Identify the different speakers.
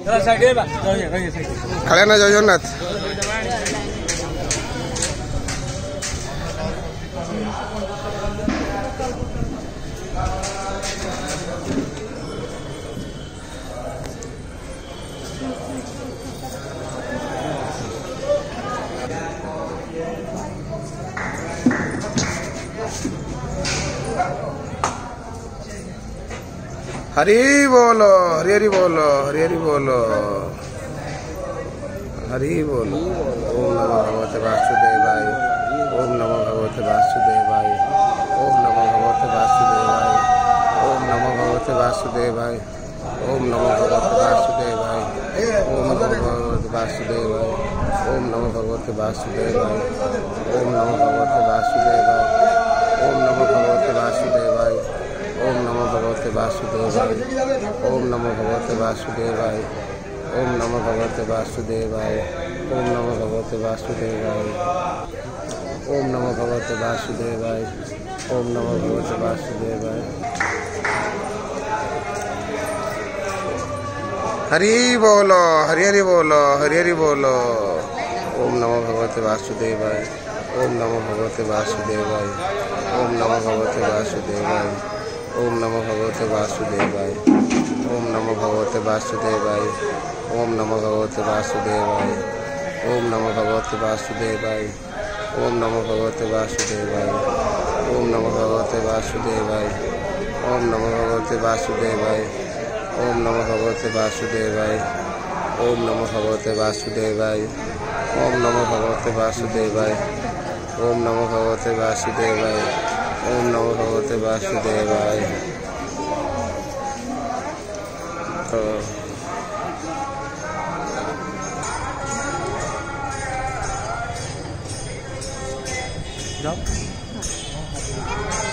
Speaker 1: खड़े ना जय जगन्नाथ। हरि बोलो, हरि हरि बोलो, हरि हरि बोलो, हरि बोलो। ओम नमो भगवते वासुदेवाय, ओम नमो भगवते वासुदेवाय, ओम नमो भगवते वासुदेवाय, ओम नमो भगवते वासुदेवाय, ओम नमो भगवते वासुदेवाय, ओम नमो भगवते वासुदेवाय, ओम नमो भगवते वासुदेवाय, ओम नमो भगवते वासुदेवाय, ओम नमो भगवते वासुदेवाय, ओम नमो भगवते वासुदेवाय, ओम नमो भगवते वासुदेवाय, ओम नमो भगवते वासुदेवाय, ओम नमो भगवते वासुदेवाय, ओम नमो भगवते वासुदेवाय, ओम नमो भगवते वासुदेवाय। हरि बोलो, हरि हरि बोलो, हरि हरि बोलो। ओम नमो भगवते वासुदेवाय, ओम नमो भगवते वासुदेवाय, ओम नमो भगवते वासुदेवाय, ओम नमो भगवते वासुदेवाय, ओम नमो भगवते वासुदेवाय, ओम नमो भगवते वासुदेवाय, ओम नमो भगवते वासुदेवाय, ओम नमो भगवते वासुदेवाय, ओम नमो भगवते वासुदेवाय, ओम नमो भगवते वासुदेवाय, ओम नमो भगवते वासुदेवाय, ओम नमो भगवते वासुदेवाय, ओम नमो भगवते वासुदेवाय, ओम नमो भगवते वासुदेवाय, ओम नमो भगवते वासुदेवाय। जाओ।